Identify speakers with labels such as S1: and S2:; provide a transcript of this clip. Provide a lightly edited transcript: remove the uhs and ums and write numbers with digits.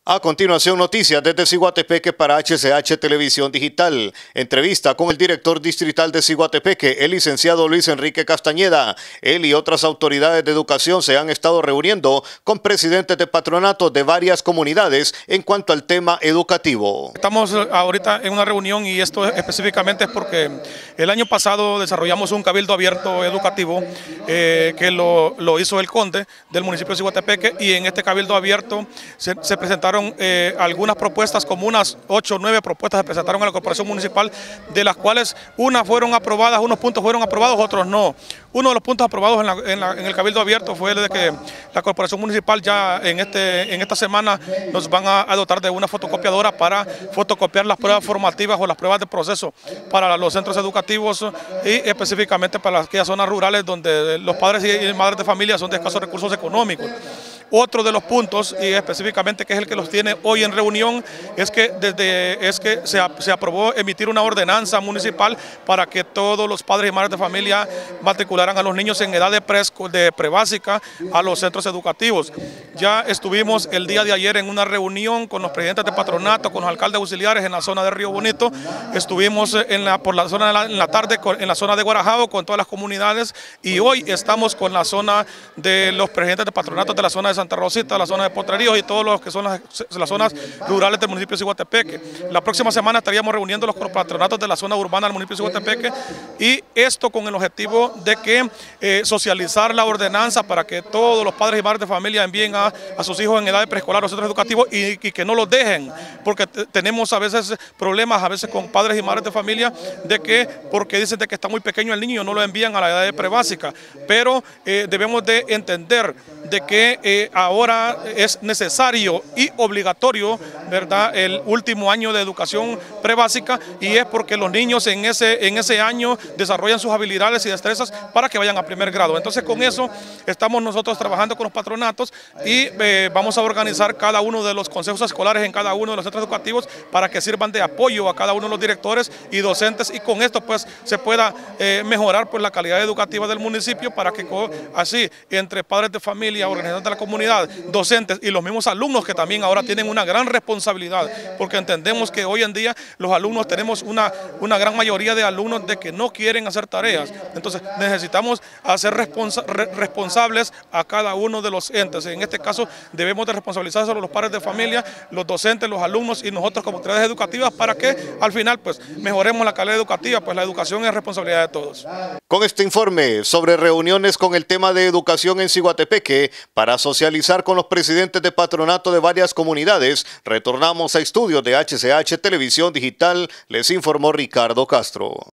S1: A continuación, noticias desde Ciguatepeque para HCH Televisión Digital. Entrevista con el director distrital de Ciguatepeque, el licenciado Luis Enrique Castañeda. Él y otras autoridades de educación se han estado reuniendo con presidentes de patronatos de varias comunidades en cuanto al tema educativo.
S2: Estamos ahorita en una reunión y esto específicamente es porque el año pasado desarrollamos un cabildo abierto educativo que lo hizo el conde del municipio de Ciguatepeque, y en este cabildo abierto se presentaron algunas propuestas, como unas 8 o 9 propuestas se presentaron a la corporación municipal, de las cuales unas fueron aprobadas, unos puntos fueron aprobados, otros no. Uno de los puntos aprobados en el cabildo abierto fue el de que la corporación municipal ya en esta semana nos van a dotar de una fotocopiadora para fotocopiar las pruebas formativas o las pruebas de proceso para los centros educativos, y específicamente para aquellas zonas rurales donde los padres y madres de familia son de escasos recursos económicos. Otro de los puntos, y específicamente que es el que los tiene hoy en reunión, es que se aprobó emitir una ordenanza municipal para que todos los padres y madres de familia matricularan a los niños en edad de prebásica a los centros educativos. Ya estuvimos el día de ayer en una reunión con los presidentes de patronato, con los alcaldes auxiliares en la zona de Río Bonito. Estuvimos en la tarde en la zona de Guarajao con todas las comunidades, y hoy estamos con la zona de los presidentes de patronatos de la zona de Santa Rosita, la zona de Potreríos y todos los que son las zonas rurales del municipio de Ciguatepeque. La próxima semana estaríamos reuniendo los patronatos de la zona urbana del municipio de Ciguatepeque, y esto con el objetivo de que socializar la ordenanza para que todos los padres y madres de familia envíen a sus hijos en edad de preescolar a los centros educativos, y que no los dejen, porque tenemos a veces problemas con padres y madres de familia porque dicen de que está muy pequeño el niño y no lo envían a la edad de prebásica, pero debemos de entender de que ahora es necesario y obligatorio, ¿verdad?, el último año de educación prebásica, y es porque los niños en ese año desarrollan sus habilidades y destrezas para que vayan a primer grado. Entonces, con eso estamos nosotros trabajando con los patronatos, y vamos a organizar cada uno de los consejos escolares en cada uno de los centros educativos para que sirvan de apoyo a cada uno de los directores y docentes, y con esto pues se pueda mejorar pues la calidad educativa del municipio, para que así entre padres de familia, organizaciones de la comunidad, docentes y los mismos alumnos, que también ahora tienen una gran responsabilidad, porque entendemos que hoy en día los alumnos tenemos una gran mayoría de alumnos de que no quieren hacer tareas. Entonces necesitamos hacer responsables a cada uno de los entes. En este caso debemos de responsabilizar sobre los padres de familia, los docentes, los alumnos y nosotros como autoridades educativas, para que al final pues mejoremos la calidad educativa, pues la educación es responsabilidad de todos.
S1: Con este informe sobre reuniones con el tema de educación en Ciguatepeque para socializar con los presidentes de patronato de varias comunidades, retornamos a estudios de HCH Televisión Digital, les informó Ricardo Castro.